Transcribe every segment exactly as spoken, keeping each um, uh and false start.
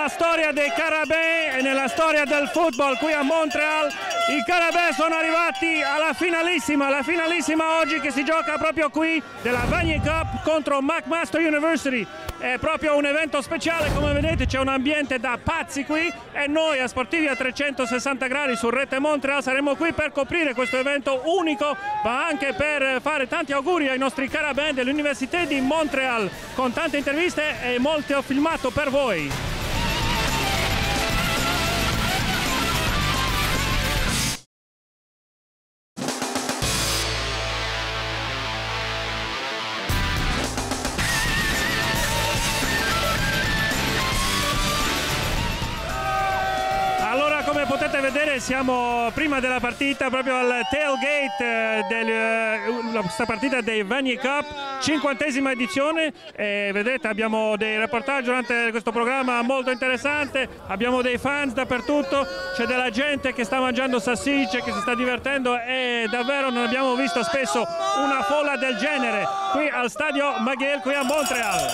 nella storia dei Carabins e nella storia del football qui a Montreal. I Carabins sono arrivati alla finalissima, la finalissima oggi che si gioca proprio qui della Vanier Cup contro McMaster University. È proprio un evento speciale, come vedete c'è un ambiente da pazzi qui e noi a Sportivi a trecentosessanta gradi su Rete Montreal saremo qui per coprire questo evento unico, ma anche per fare tanti auguri ai nostri Carabins dell'Università di Montreal con tante interviste e molto filmato per voi. Come potete vedere siamo prima della partita, proprio al tailgate di questa partita dei Vanier Cup, cinquantesima edizione, e vedete abbiamo dei reportage durante questo programma molto interessante, abbiamo dei fans dappertutto, c'è della gente che sta mangiando salsicce, che si sta divertendo e davvero non abbiamo visto spesso una folla del genere qui al stadio McGill qui a Montréal.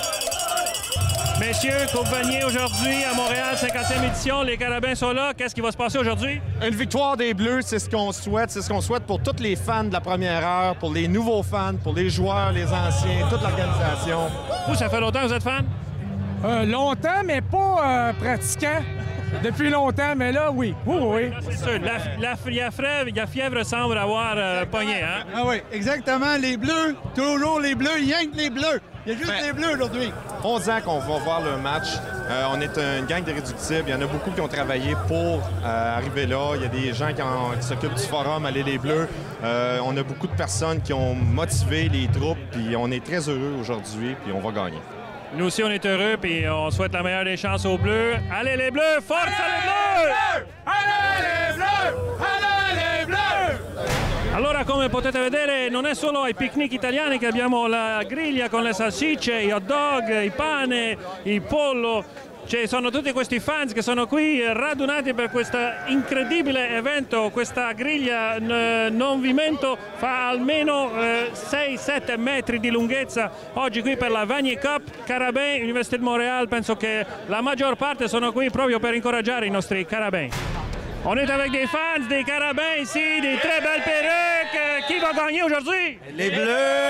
Messieurs, Coupe Vanier aujourd'hui à Montréal, cinquantième édition, les Carabins sont là. Qu'est-ce qui va se passer aujourd'hui? Une victoire des Bleus, c'est ce qu'on souhaite. C'est ce qu'on souhaite pour tous les fans de la première heure, pour les nouveaux fans, pour les joueurs, les anciens, toute l'organisation. Vous, ça fait longtemps que vous êtes fan? Euh, longtemps, mais pas euh, pratiquant. Depuis longtemps, mais là, oui. Oui, oui. C'est sûr. La, la, la, fièvre, la fièvre semble avoir euh, pogné, hein? Ah oui, exactement. Les Bleus, toujours les Bleus, rien que les Bleus. Il y a juste ben, les Bleus aujourd'hui. onze ans qu'on va voir le match. Euh, on est une gang d'irréductibles. Il y en a beaucoup qui ont travaillé pour euh, arriver là. Il y a des gens qui, qui s'occupent du forum Aller les Bleus. Euh, on a beaucoup de personnes qui ont motivé les troupes. Puis on est très heureux aujourd'hui. Puis on va gagner. Nous aussi, on est heureux, puis on souhaite la meilleure des chances aux Bleus. Allez les Bleus! Forza les Bleus! Allez les Bleus! Allez les Bleus! Allora, come potete vedere, non è solo ai picnic italiani che abbiamo la griglia con le salsicce, i hot dog, il pane, il pollo. Ci sono tutti questi fans che sono qui radunati per questo incredibile evento. Questa griglia, non vi mento, fa almeno eh, sei sette metri di lunghezza. Oggi qui per la Vanier Cup, Carabins, Université de Montréal, penso che la maggior parte sono qui proprio per incoraggiare i nostri Carabins. On est avec des fans des Carabins ici, des très belles perruques. Qui va gagner aujourd'hui? Les Bleus!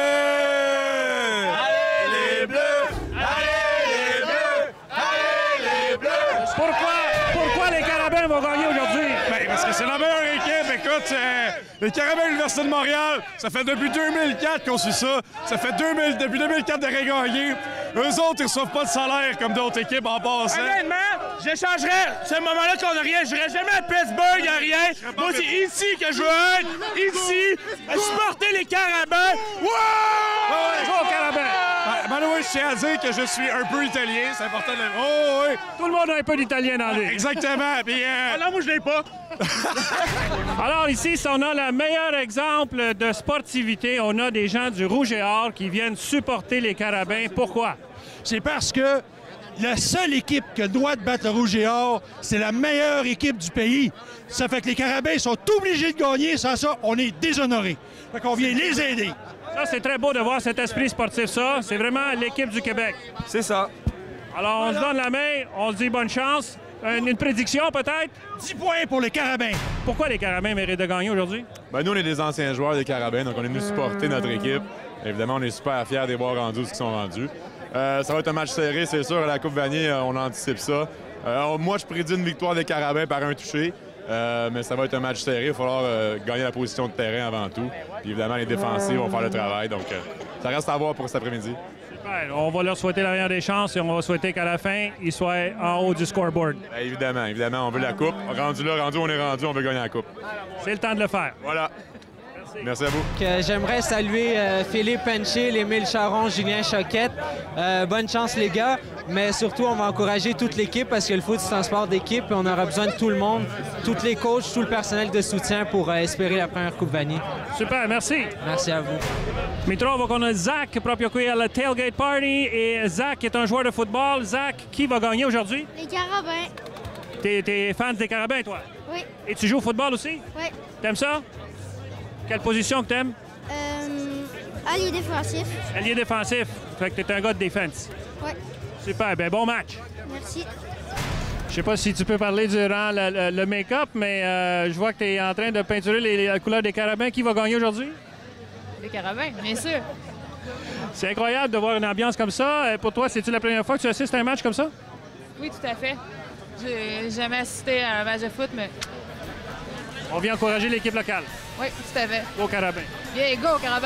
Allez les Bleus! Pourquoi, pourquoi les Carabins vont gagner aujourd'hui? Ben, parce que c'est la meilleure équipe. Écoute, euh, les Carabins de l'Université de Montréal, ça fait depuis deux mille quatre qu'on suit ça. Ça fait deux mille, depuis deux mille quatre de gagner. Eux autres, ils reçoivent pas de salaire comme d'autres équipes en passant. Honnêtement, j'échangerais ce moment-là qu'on n'a rien. Je n'irais jamais à Pittsburgh, il n'y a rien. Moi, c'est ici que je veux être. Ici, à supporter les Carabins. Wow! Bonjour, Carabins! Ben, ben oui, je tiens à dire que je suis un peu italien, c'est important de le... Oh oui! Tout le monde a un peu d'italien dans lui. Exactement, puis... Euh... Alors, moi, je l'ai pas. Alors ici, on a le meilleur exemple de sportivité. On a des gens du Rouge et Or qui viennent supporter les Carabins. Pourquoi? C'est parce que la seule équipe qui a le droit de battre le Rouge et Or, c'est la meilleure équipe du pays. Ça fait que les Carabins sont obligés de gagner. Sans ça, on est déshonorés. Fait qu'on vient les aider. Ça, c'est très beau de voir cet esprit sportif, ça. C'est vraiment l'équipe du Québec. C'est ça. Alors, on se donne la main, on se dit bonne chance. Une, une prédiction, peut-être? dix points pour les Carabins. Pourquoi les Carabins méritent de gagner aujourd'hui? Ben, nous, on est des anciens joueurs des Carabins, donc on est venu supporter notre équipe. Évidemment, on est super fiers des voir rendus ce qu'ils sont rendus. Euh, ça va être un match serré, c'est sûr. À la Coupe Vanier, on anticipe ça. Euh, moi, je prédis une victoire des Carabins par un touché. Euh, mais ça va être un match serré. Il va falloir euh, gagner la position de terrain avant tout. Puis évidemment, les défensifs vont faire le travail. Donc, euh, ça reste à voir pour cet après-midi. Super. On va leur souhaiter la meilleure des chances et on va souhaiter qu'à la fin, ils soient en haut du scoreboard. Bien, évidemment, évidemment, on veut la coupe. Rendu là, rendu, on est rendu, on veut gagner la coupe. C'est le temps de le faire. Voilà. Merci à vous. J'aimerais saluer euh, Philippe Penchil, Émile Charon, Julien Choquette. Euh, bonne chance, les gars. Mais surtout, on va encourager toute l'équipe parce que le foot, c'est un sport d'équipe et on aura besoin de tout le monde, tous les coachs, tout le personnel de soutien pour euh, espérer la première Coupe Vanier. Super, merci. Merci à vous. Mi trovo con Zach proprio qui alla tailgate party et Zach est un joueur de football. Zach, qui va gagner aujourd'hui? Les Carabins. T'es, t'es fan des Carabins, toi? Oui. Et tu joues au football aussi? Oui. T'aimes ça? Quelle position que t'aimes? Euh, allié défensif. Allié défensif. Fait que t'es un gars de défense. Oui. Super, ben bon match. Merci. Je sais pas si tu peux parler durant le, le, le make-up, mais euh, je vois que tu es en train de peinturer les, les couleurs des Carabins. Qui va gagner aujourd'hui? Les Carabins, bien sûr. C'est incroyable de voir une ambiance comme ça. Pour toi, c'est-tu la première fois que tu assistes à un match comme ça? Oui, tout à fait. J'ai jamais assisté à un match de foot, mais... On vient encourager l'équipe locale. Oui, tout à fait. Go Carabins. Bien, go Carabins!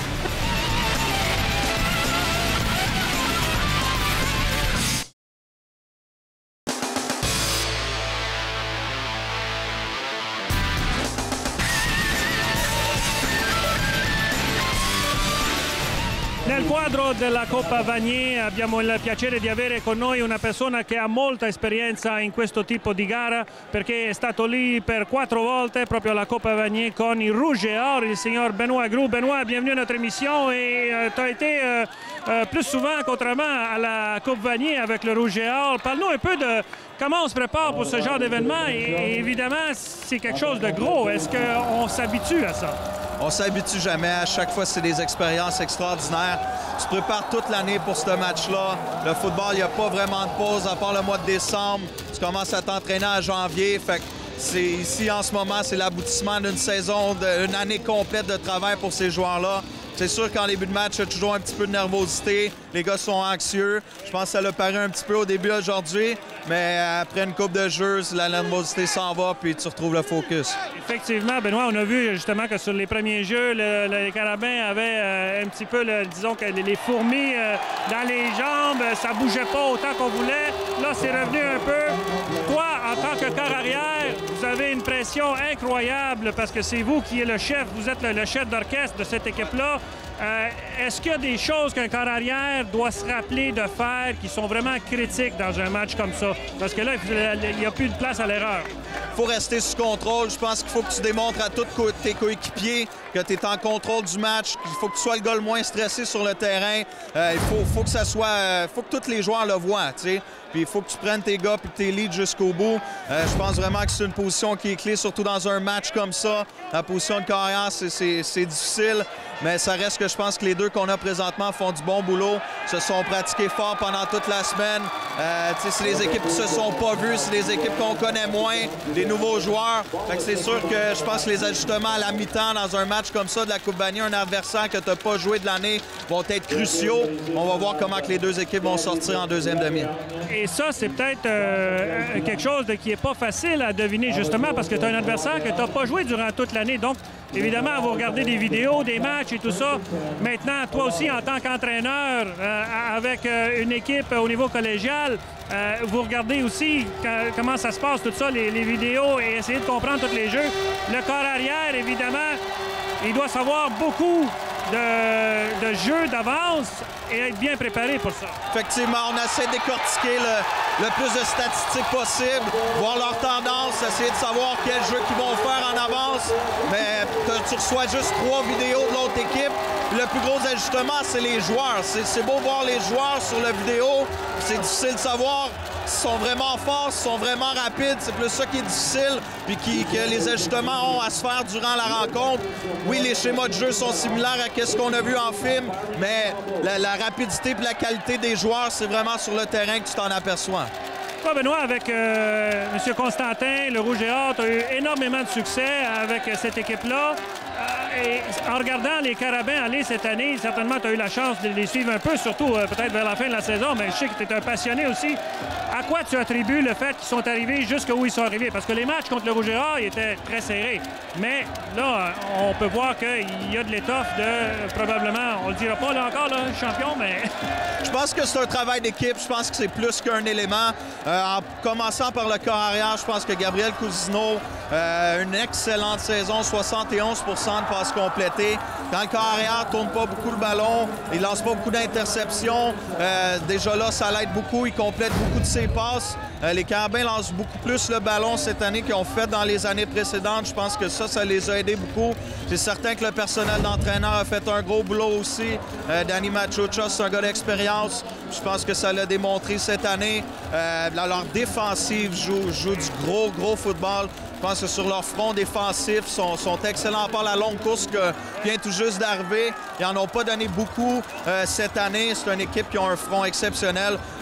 Nel quadro della Coppa Vanier abbiamo il piacere di avere con noi una persona che ha molta esperienza in questo tipo di gara perché è stato lì per quattro volte proprio alla Coppa Vanier con il Rouge et Or, il signor Benoît Groux. Benoît, bienvenue à notre émission et euh, tu as été euh, euh, plus souvent qu'autrement à la Coupe Vanier avec le Rouge et Or. Parle-nous un peu de comment on se prépare pour ce genre d'événement et, et évidemment c'est quelque chose de gros. Est-ce qu'on s'habitue à ça? On s'habitue jamais. À chaque fois, c'est des expériences extraordinaires. Tu te prépares toute l'année pour ce match-là. Le football, il n'y a pas vraiment de pause à part le mois de décembre. Tu commences à t'entraîner en janvier. Fait que c'est ici, en ce moment, c'est l'aboutissement d'une saison, d'une année complète de travail pour ces joueurs-là. C'est sûr qu'en début de match, il y a toujours un petit peu de nervosité. Les gars sont anxieux. Je pense que ça l'a paru un petit peu au début aujourd'hui. Mais après une coupe de jeux, la nervosité s'en va puis tu retrouves le focus. Effectivement, Benoît, on a vu justement que sur les premiers jeux, le, le, les Carabins avaient euh, un petit peu, le, disons que les, les fourmis euh, dans les jambes. Ça bougeait pas autant qu'on voulait. Là, c'est revenu un peu. Toi, en tant que corps arrière, vous avez une pression incroyable parce que c'est vous qui êtes le chef. Vous êtes le, le chef d'orchestre de cette équipe-là. Euh, Est-ce qu'il y a des choses qu'un corps arrière doit se rappeler de faire qui sont vraiment critiques dans un match comme ça? Parce que là, il n'y a plus de place à l'erreur. Il faut rester sous contrôle. Je pense qu'il faut que tu démontres à tous tes coéquipiers que tu es en contrôle du match, qu'il faut que tu sois le gars le moins stressé sur le terrain. Euh, il faut, faut que ça soit... Euh, faut que tous les joueurs le voient, tu sais. Puis il faut que tu prennes tes gars et tes leads jusqu'au bout. Euh, je pense vraiment que c'est une position qui est clé, surtout dans un match comme ça. La position de carrière, c'est difficile. Mais ça reste que je pense que les deux qu'on a présentement font du bon boulot, se sont pratiqués fort pendant toute la semaine. Euh, c'est des équipes qui se sont pas vues, c'est des équipes qu'on connaît moins, des nouveaux joueurs. Fait que c'est sûr que je pense que les ajustements à la mi-temps dans un match comme ça de la Coupe Vanier, un adversaire que tu n'as pas joué de l'année, vont être cruciaux. On va voir comment que les deux équipes vont sortir en deuxième demi. Et ça, c'est peut-être euh, quelque chose de, qui n'est pas facile à deviner, justement, parce que tu as un adversaire que tu n'as pas joué durant toute l'année. Donc, évidemment, vous regardez des vidéos, des matchs et tout ça. Maintenant, toi aussi, en tant qu'entraîneur, euh, avec euh, une équipe au niveau collégial, euh, vous regardez aussi comment ça se passe, tout ça, les, les vidéos, et essayer de comprendre tous les jeux. Le corps arrière, évidemment, il doit savoir beaucoup de, de jeux d'avance et être bien préparé pour ça. Effectivement, on essaie de décortiquer le, le plus de statistiques possible, voir leurs tendances, essayer de savoir quels jeux qu'ils vont faire en avance. Mais tu reçois juste trois vidéos de l'autre équipe. Le plus gros ajustement, c'est les joueurs. C'est beau voir les joueurs sur la vidéo. C'est difficile de savoir s'ils sont vraiment forts, s'ils sont vraiment rapides. C'est plus ça qui est difficile, puis qui, que les ajustements ont à se faire durant la rencontre. Oui, les schémas de jeu sont similaires à ce qu'on a vu en film, mais la, la rapidité et la qualité des joueurs, c'est vraiment sur le terrain que tu t'en aperçois. Toi, Benoît, avec euh, M. Constantin, le Rouge et Or, tu as eu énormément de succès avec cette équipe-là. Euh, et en regardant les Carabins aller cette année, certainement, tu as eu la chance de les suivre un peu, surtout euh, peut-être vers la fin de la saison, mais je sais que tu es un passionné aussi. À quoi tu attribues le fait qu'ils sont arrivés jusqu'où ils sont arrivés? Parce que les matchs contre le Rouge et Or, ils étaient très serrés. Mais là, on peut voir qu'il y a de l'étoffe de, probablement, on le dira pas là encore, là, champion, mais... Je pense que c'est un travail d'équipe. Je pense que c'est plus qu'un élément. Euh, en commençant par le corps arrière, je pense que Gabriel Cousineau, euh, une excellente saison, soixante et onze pour cent de passes complétées. Quand le corps arrière ne tourne pas beaucoup le ballon, il lance pas beaucoup d'interceptions. Euh, déjà là, ça l'aide beaucoup. Il complète beaucoup de ses passes. Euh, les Carabins lancent beaucoup plus le ballon cette année qu'ils ont fait dans les années précédentes. Je pense que ça, ça les a aidés beaucoup. C'est certain que le personnel d'entraîneur a fait un gros boulot aussi. Euh, Danny Machocha, c'est un gars d'expérience. Je pense que ça l'a démontré cette année. Euh, leur défensive joue, joue du gros, gros football. Je pense que sur leur front défensif, ils sont, sont excellents. À part la longue course qui vient tout juste d'arriver, ils n'en ont pas donné beaucoup euh, cette année. C'est une équipe qui a un front exceptionnel.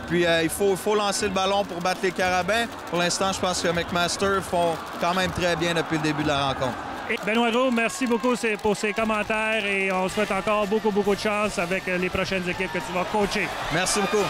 Puis euh, il faut, faut lancer le ballon pour battre les Carabins. Pour l'instant, je pense que McMaster font quand même très bien depuis le début de la rencontre. Et Benoît Gros, merci beaucoup pour ces commentaires et on souhaite encore beaucoup, beaucoup de chance avec les prochaines équipes que tu vas coacher. Merci beaucoup.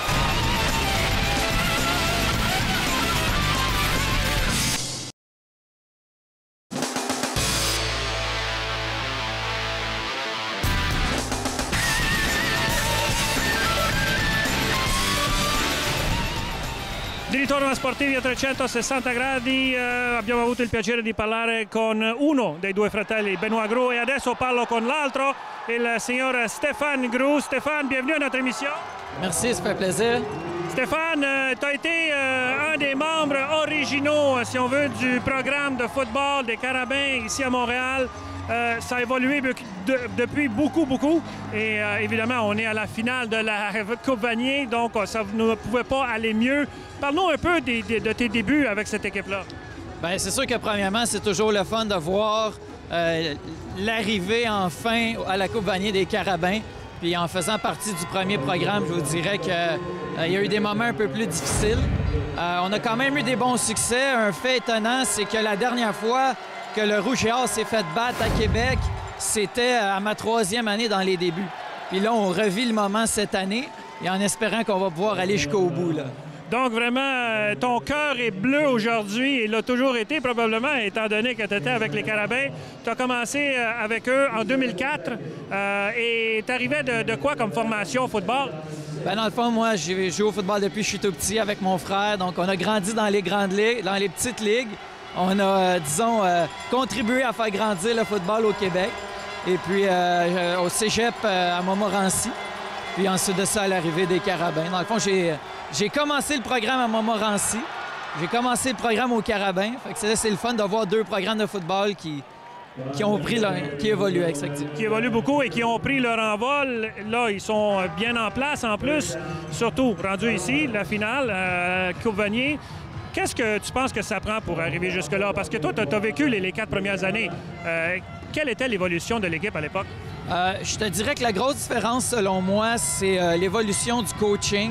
Di ritorno a Sportivi a trecentosessanta gradi, eh, abbiamo avuto il piacere di parlare con uno dei due fratelli, Benoît Gros, et adesso parlo con l'altro, il signor Stéphane Gros. Stéphane, bienvenue à notre émission. Merci, ça fait plaisir. Stéphane, euh, tu as été euh, un des membres originaux, si on veut, du programme de football des Carabins ici à Montréal. Euh, ça a évolué de, depuis beaucoup, beaucoup. Et euh, évidemment, on est à la finale de la Coupe Vanier, donc ça ne pouvait pas aller mieux. Parle-nous un peu des, des, de tes débuts avec cette équipe-là. Bien, c'est sûr que premièrement, c'est toujours le fun de voir euh, l'arrivée enfin à la Coupe Vanier des Carabins. Puis en faisant partie du premier programme, je vous dirais qu'il euh, y a eu des moments un peu plus difficiles. Euh, on a quand même eu des bons succès. Un fait étonnant, c'est que la dernière fois que le Rouge et Or s'est fait battre à Québec, c'était à ma troisième année dans les débuts. Puis là, on revit le moment cette année et en espérant qu'on va pouvoir aller jusqu'au bout, là. Donc, vraiment, ton cœur est bleu aujourd'hui et l'a toujours été probablement, étant donné que tu étais avec les Carabins. Tu as commencé avec eux en deux mille quatre euh, et tu arrivais de, de quoi comme formation au football? Bien, dans le fond, moi, j'ai joué au football depuis que je suis tout petit avec mon frère. Donc, on a grandi dans les grandes ligues, dans les petites ligues. On a, euh, disons, euh, contribué à faire grandir le football au Québec. Et puis, euh, au cégep euh, à Montmorency. Puis ensuite de ça, à l'arrivée des Carabins. Dans le fond, j'ai, j'ai commencé le programme à Montmorency. J'ai commencé le programme aux Carabins. Fait que c'est, c'est le fun de voir deux programmes de football qui, qui ont pris leur, qui évoluent avec ça. Qui évoluent beaucoup et qui ont pris leur envol. Là, ils sont bien en place en plus. Surtout, rendus ici, la finale, euh, Coupe Vanier. Qu'est-ce que tu penses que ça prend pour arriver jusque-là? Parce que toi, tu as vécu les, les quatre premières années. Euh, quelle était l'évolution de l'équipe à l'époque? Euh, je te dirais que la grosse différence, selon moi, c'est euh, l'évolution du coaching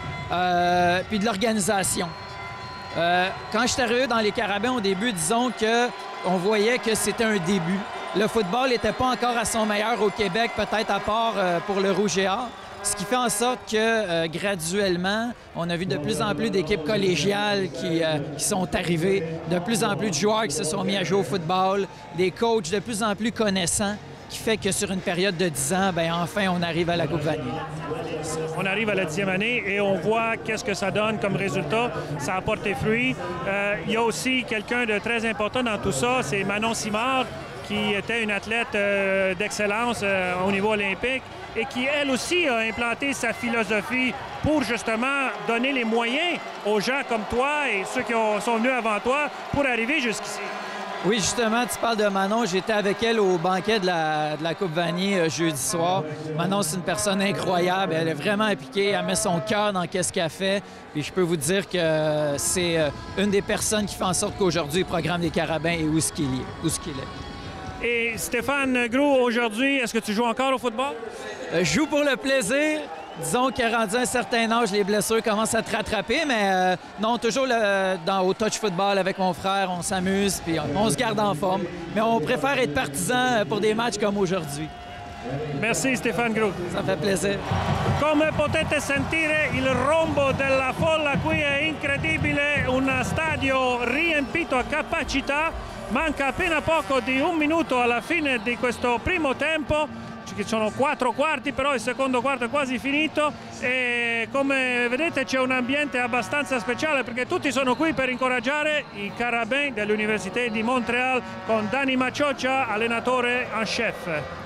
euh, puis de l'organisation. Euh, quand je suis arrivé dans les Carabins au début, disons qu'on voyait que c'était un début. Le football n'était pas encore à son meilleur au Québec, peut-être à part euh, pour le Rouge et Or. Ce qui fait en sorte que, euh, graduellement, on a vu de plus en plus d'équipes collégiales qui, euh, qui sont arrivées, de plus en plus de joueurs qui se sont mis à jouer au football, des coachs de plus en plus connaissants, qui fait que sur une période de dix ans, bien, enfin, on arrive à la Coupe Vanier. On arrive à la dixième année et on voit qu'est-ce que ça donne comme résultat. Ça a porté fruit. Euh, il y a aussi quelqu'un de très important dans tout ça, c'est Manon Simard, qui était une athlète euh, d'excellence euh, au niveau olympique et qui, elle aussi, a implanté sa philosophie pour justement donner les moyens aux gens comme toi et ceux qui ont, sont venus avant toi pour arriver jusqu'ici. Oui, justement, tu parles de Manon. J'étais avec elle au banquet de la, de la Coupe Vanier euh, jeudi soir. Manon, c'est une personne incroyable. Elle est vraiment impliquée. Elle met son cœur dans ce qu'elle fait. Puis je peux vous dire que euh, c'est euh, une des personnes qui fait en sorte qu'aujourd'hui, le programme des Carabins est où ce qu'il est. Où ce qu'il est. Et Stéphane Gros, aujourd'hui, est-ce que tu joues encore au football? Euh, je joue pour le plaisir. Disons qu'à rendu un certain âge, les blessures commencent à te rattraper, mais euh, non, toujours le, dans, au touch football avec mon frère, on s'amuse, puis on, on se garde en forme. Mais on préfère être partisan pour des matchs comme aujourd'hui. Merci Stéphane Gros. Ça fait plaisir. Come potete sentire, il rombo della folla qui è incredibile, un stadio riempito a capacità. Manca appena poco di un minuto alla fine di questo primo tempo. Ci sono quattro quarti, però il secondo quarto è quasi finito e come vedete c'è un ambiente abbastanza speciale perché tutti sono qui per incoraggiare i Carabins dell'Università di Montréal con Dani Maciocia, allenatore en chef.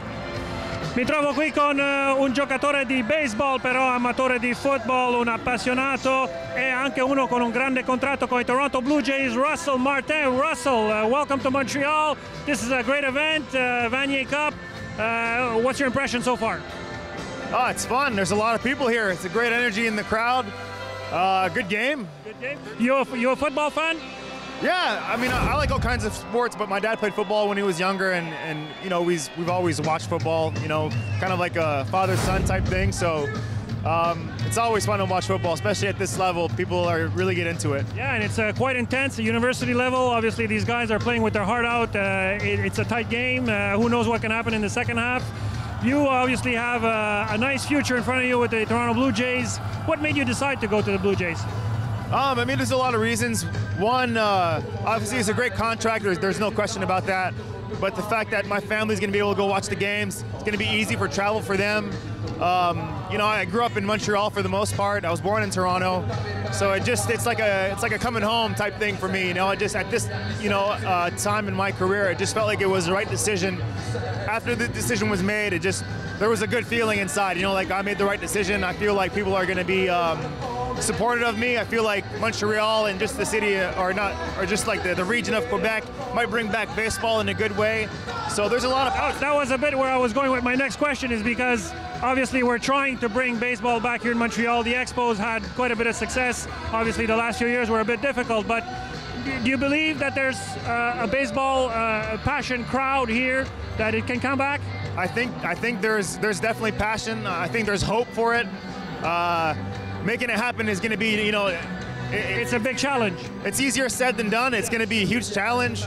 Mi trovo qui con uh, un giocatore di baseball, però amatore di football, un appassionato e anche uno con un grande contratto con i Toronto Blue Jays, Russell Martin. Russell, uh, welcome to Montreal. This is a great event, uh, Vanier Cup. Uh, what's your impression so far? Oh, it's fun. There's a lot of people here. It's a great energy in the crowd. Uh, good game. Good game. You a, you a football fan? Yeah, I mean, I, I like all kinds of sports, but my dad played football when he was younger, and, and you know, we've, we've always watched football, you know, kind of like a father-son type thing. So um, it's always fun to watch football, especially at this level. People are really get into it. Yeah, and it's uh, quite intense at university level. Obviously, these guys are playing with their heart out. Uh, it, it's a tight game. Uh, who knows what can happen in the second half? You obviously have a, a nice future in front of you with the Toronto Blue Jays. What made you decide to go to the Blue Jays? Um, I mean, there's a lot of reasons. One, uh, obviously, it's a great contract. There's, there's no question about that. But the fact that my family's going to be able to go watch the games, it's going to be easy for travel for them. Um, you know, I grew up in Montreal for the most part. I was born in Toronto, so it just it's like a it's like a coming home type thing for me. You know, I just at this you know uh, time in my career, it just felt like it was the right decision. After the decision was made, it just there was a good feeling inside. You know, like I made the right decision. I feel like people are going to be um, supportive of me. I feel like Montreal and just the city are not, or just like the, the region of Quebec might bring back baseball in a good way. So there's a lot of. That, that was a bit where I was going with my next question, is because obviously we're trying to bring baseball back here in Montreal. The Expos had quite a bit of success. Obviously the last few years were a bit difficult, but do you believe that there's uh, a baseball uh, passion crowd here, that it can come back? I think I think there's there's definitely passion. I think there's hope for it. Uh, making it happen is going to be, you know, it, it's a big challenge. It's easier said than done. It's going to be a huge challenge,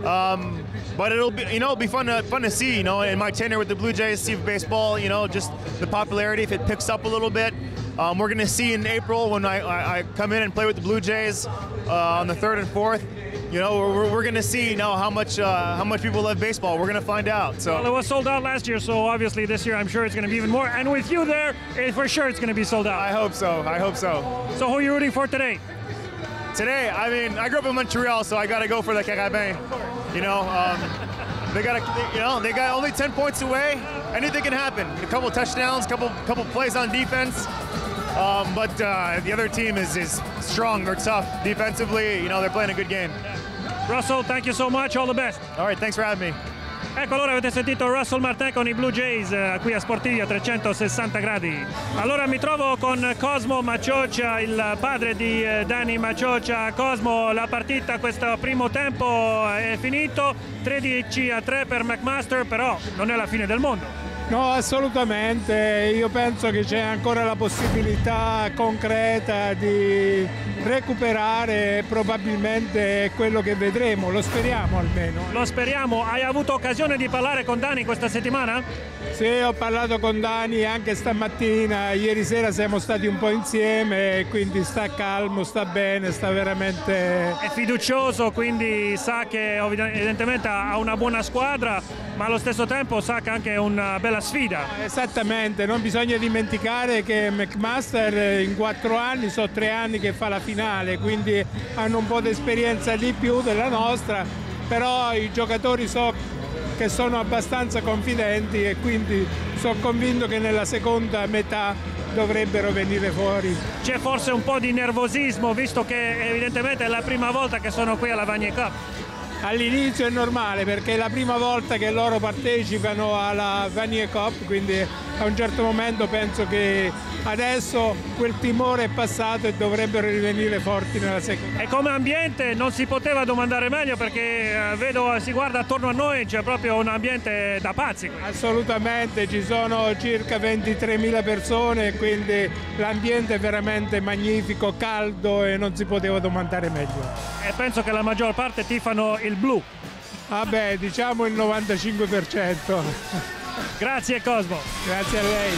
um, but it'll be, you know, it'll be fun to fun to see. You know, in my tenure with the Blue Jays, see baseball. You know, just the popularity, if it picks up a little bit. Um, we're going to see in April when I, I, I come in and play with the Blue Jays uh, on the third and fourth. You know, we're, we're going to see, you know, how much uh, how much people love baseball. We're going to find out. So well, it was sold out last year, so obviously this year I'm sure it's going to be even more. And with you there, it, for sure it's going to be sold out. I hope so. I hope so. So who are you rooting for today? Today, I mean, I grew up in Montreal, so I got to go for the Carabins. You know, um, they got to, you know, they got only ten points away. Anything can happen. A couple touchdowns, couple couple plays on defense. Um, but uh, the other team is, is strong, they're tough defensively, you know, they're playing a good game. Russell, thank you so much, all the best. All right, thanks for having me. Ecco, allora avete sentito Russell Martin con i Blue Jays eh, qui a Sportivi a trecentosessanta gradi. Allora mi trovo con Cosmo Macioccia, il padre di eh, Dani Macioccia. Cosmo, la partita questo primo tempo è finito, tredici a tre per McMaster, però non è la fine del mondo. No, assolutamente, io penso che c'è ancora la possibilità concreta di recuperare, probabilmente è quello che vedremo, lo speriamo almeno. Lo speriamo. Hai avuto occasione di parlare con Dani questa settimana? Sì, ho parlato con Dani anche stamattina, ieri sera siamo stati un po' insieme, quindi sta calmo, sta bene, sta veramente... È fiducioso, quindi sa che evidentemente ha una buona squadra, ma allo stesso tempo sa che anche è una bella sfida. Esattamente, non bisogna dimenticare che McMaster in quattro anni, sono tre anni che fa la finale, quindi hanno un po' di esperienza di più della nostra, però i giocatori so che sono abbastanza confidenti e quindi sono convinto che nella seconda metà dovrebbero venire fuori. C'è forse un po' di nervosismo, visto che evidentemente è la prima volta che sono qui alla Vanier Cup. All'inizio è normale perché è la prima volta che loro partecipano alla Vanier Cup, quindi a un certo momento penso che adesso quel timore è passato e dovrebbero rivenire forti nella seconda. E come ambiente non si poteva domandare meglio, perché eh, vedo, si guarda attorno a noi, c'è proprio un ambiente da pazzi. Assolutamente, ci sono circa ventitremila persone, quindi l'ambiente è veramente magnifico, caldo e non si poteva domandare meglio. E penso che la maggior parte tifano il blu. Vabbè, diciamo il novantacinque per cento. Grazie Cosmo. Grazie a lei.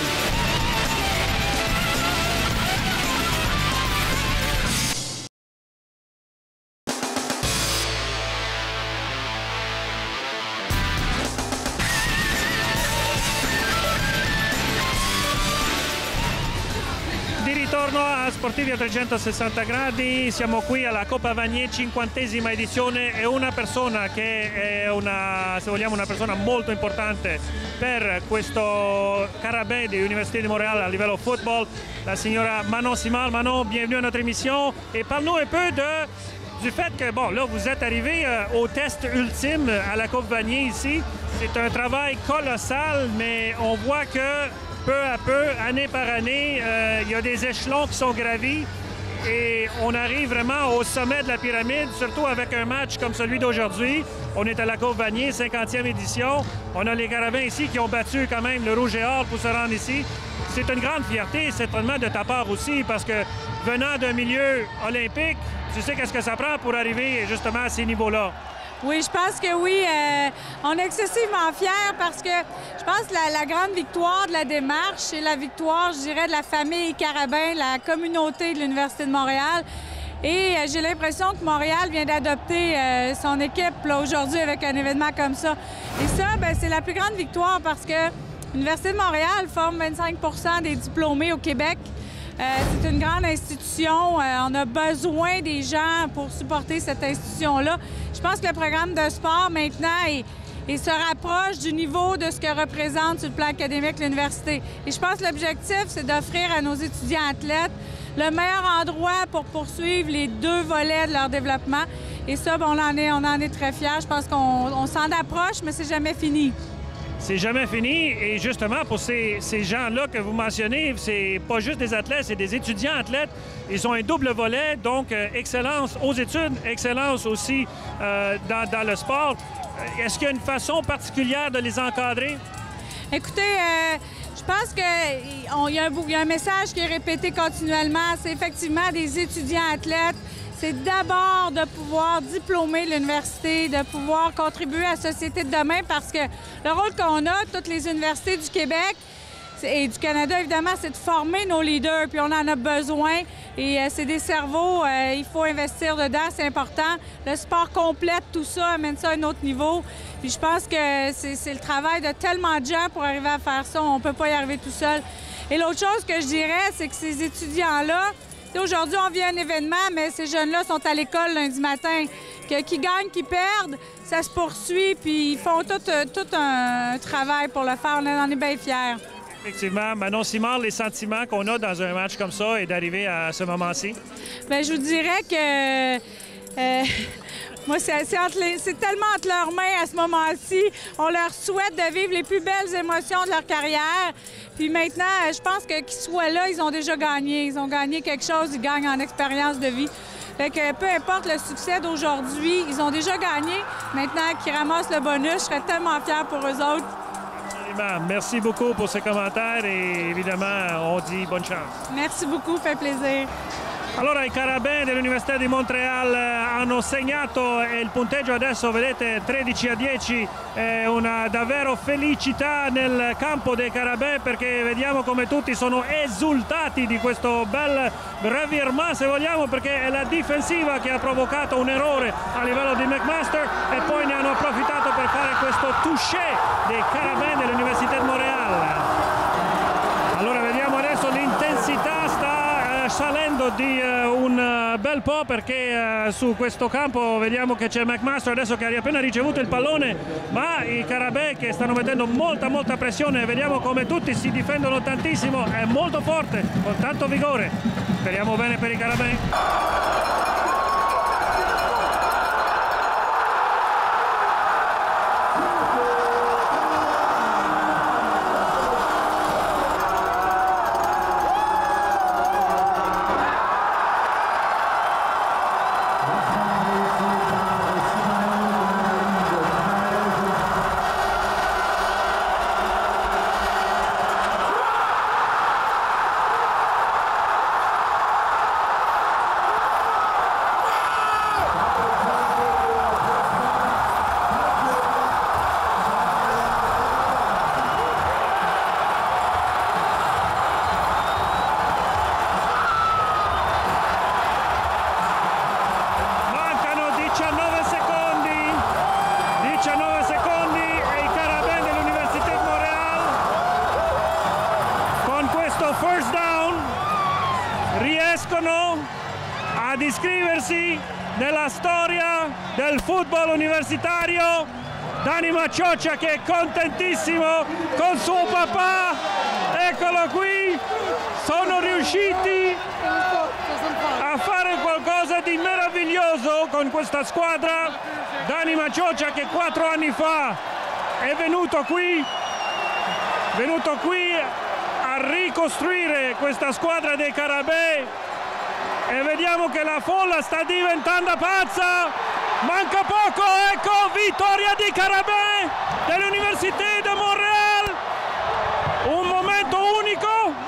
Buongiorno a Sportivi a trecentosessanta gradi, siamo qui alla Coppa Vanier, cinquantesima edizione, e una persona che è una, se vogliamo, una persona molto importante per questo Carabins de l'Université de Montréal à livello football, la signora Manon Simard. Manon, bienvenue à notre émission et parle-nous un peu de, du fait que bon, là, vous êtes arrivé euh, au test ultime à la Coupe Vanier ici. C'est un travail colossal, mais on voit que peu à peu, année par année, euh, il y a des échelons qui sont gravis et on arrive vraiment au sommet de la pyramide, surtout avec un match comme celui d'aujourd'hui. On est à la Coupe Vanier, cinquantième édition. On a les Carabins ici qui ont battu quand même le Rouge et Or pour se rendre ici. c'est une grande fierté, certainement, de ta part aussi, parce que venant d'un milieu olympique, tu sais qu'est-ce que ça prend pour arriver justement à ces niveaux-là. Oui, je pense que oui. Euh, on est excessivement fiers parce que je pense que la, la grande victoire de la démarche, c'est la victoire, je dirais, de la famille Carabin, la communauté de l'Université de Montréal. Et euh, j'ai l'impression que Montréal vient d'adopter euh, son équipe aujourd'hui avec un événement comme ça. Et ça, ben, c'est la plus grande victoire parce que l'Université de Montréal forme vingt-cinq pour cent des diplômés au Québec. Euh, c'est une grande institution. Euh, on a besoin des gens pour supporter cette institution-là. Je pense que le programme de sport, maintenant, est, et se rapproche du niveau de ce que représente sur le plan académique l'université. Et je pense que l'objectif, c'est d'offrir à nos étudiants athlètes le meilleur endroit pour poursuivre les deux volets de leur développement. Et ça, bon, on, en est, on en est très fiers. Je pense qu'on s'en approche, mais c'est jamais fini. C'est jamais fini. Et justement, pour ces, ces gens-là que vous mentionnez, c'est pas juste des athlètes, c'est des étudiants athlètes. Ils ont un double volet, donc euh, excellence aux études, excellence aussi euh, dans, dans le sport. Est-ce qu'il y a une façon particulière de les encadrer? Écoutez, euh, je pense qu'il y, y a un message qui est répété continuellement. C'est effectivement des étudiants athlètes. C'est d'abord de pouvoir diplômer l'université, de pouvoir contribuer à la société de demain parce que le rôle qu'on a, toutes les universités du Québec et du Canada, évidemment, c'est de former nos leaders, puis on en a besoin. Et euh, c'est des cerveaux, euh, il faut investir dedans, c'est important. Le sport complète tout ça, amène ça à un autre niveau. Puis je pense que c'est le travail de tellement de gens pour arriver à faire ça. On ne peut pas y arriver tout seul. Et l'autre chose que je dirais, c'est que ces étudiants-là, aujourd'hui, on vit un événement, mais ces jeunes-là sont à l'école lundi matin. Que, qui gagnent, qui perdent, ça se poursuit, puis ils font tout, tout un travail pour le faire. On en est bien fiers. Effectivement. Manon Simard, les sentiments qu'on a dans un match comme ça et d'arriver à ce moment-ci? Bien, je vous dirais que... Euh, moi, c'est tellement entre leurs mains à ce moment-ci. On leur souhaite de vivre les plus belles émotions de leur carrière. Puis maintenant, je pense que qu'ils soient là, ils ont déjà gagné. Ils ont gagné quelque chose, ils gagnent en expérience de vie. Fait que peu importe le succès d'aujourd'hui, ils ont déjà gagné. Maintenant qu'ils ramassent le bonus, je serais tellement fière pour eux autres. Merci beaucoup pour ces commentaires e évidemment on dit bonne chance. Merci beaucoup, fait plaisir. Allora i Carabin dell'Università di Montréal hanno segnato e il punteggio adesso vedete tredici a dieci, è una davvero felicità nel campo dei Carabin perché vediamo come tutti sono esultati di questo bel revirement se vogliamo perché è la difensiva che ha provocato un errore a livello di McMaster e poi ne hanno approfittato per fare questo touché dei Carabin dell'Università di Montréal. Allora vediamo adesso l'intensità sta salendo di uh, un uh, bel po' perché uh, su questo campo vediamo che c'è McMaster adesso che ha appena ricevuto il pallone, ma i Carabin che stanno mettendo molta molta pressione, vediamo come tutti si difendono tantissimo, è molto forte, con tanto vigore. Speriamo bene per i Carabin. Ad iscriversi nella storia del football universitario. Dani Maciocia che è contentissimo con suo papà, eccolo qui, sono riusciti a fare qualcosa di meraviglioso con questa squadra. Dani Maciocia che quattro anni fa è venuto qui, venuto qui a ricostruire questa squadra dei Carabin. E vediamo che la folla sta diventando pazza, manca poco, ecco, vittoria di Carabin dell'Université de Montréal, un momento unico,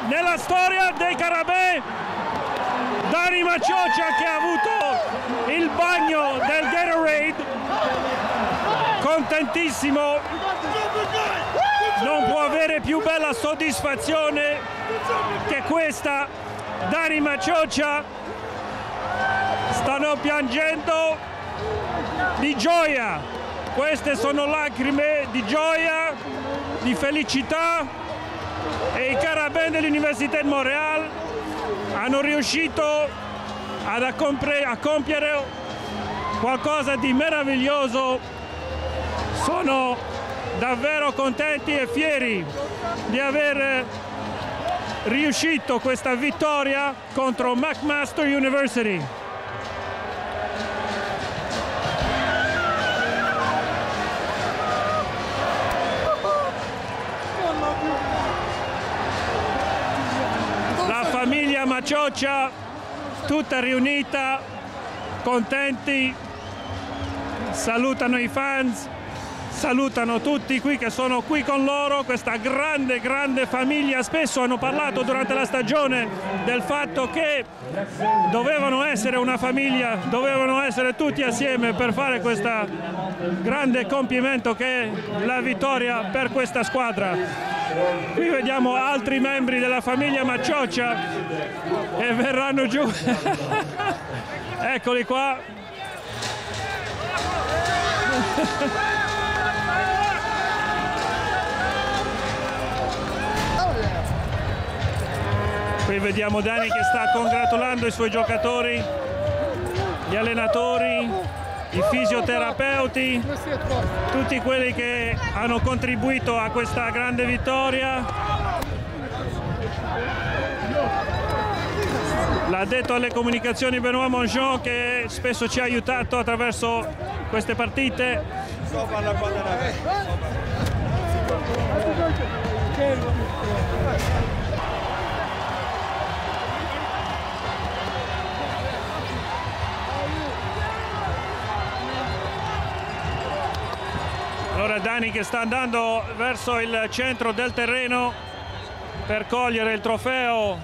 nella storia dei Carabè, Dani Maciocia, che ha avuto il bagno del Gatorade, contentissimo, non può avere più bella soddisfazione che questa. Dani Maciocia, stanno piangendo di gioia, queste sono lacrime di gioia, di felicità, e i Carabè dell'Università di Montréal hanno riuscito ad a compiere qualcosa di meraviglioso. Sono davvero contenti e fieri di aver riuscito questa vittoria contro McMaster University. La famiglia Maciocia tutta riunita, contenti, salutano i fans, salutano tutti qui che sono qui con loro, questa grande, grande famiglia. Spesso hanno parlato durante la stagione del fatto che dovevano essere una famiglia, dovevano essere tutti assieme per fare questo grande compimento che è la vittoria per questa squadra. Qui vediamo altri membri della famiglia Maciocia che verranno giù. Eccoli qua. Qui vediamo Dani che sta congratulando i suoi giocatori, gli allenatori, i fisioterapeuti, tutti quelli che hanno contribuito a questa grande vittoria. L'ha detto alle comunicazioni Benoît Mongeon, che spesso ci ha aiutato attraverso queste partite. Allora Dani che sta andando verso il centro del terreno per cogliere il trofeo,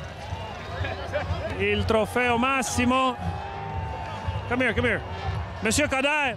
il trofeo massimo. Come here, come here. Monsieur Coderre,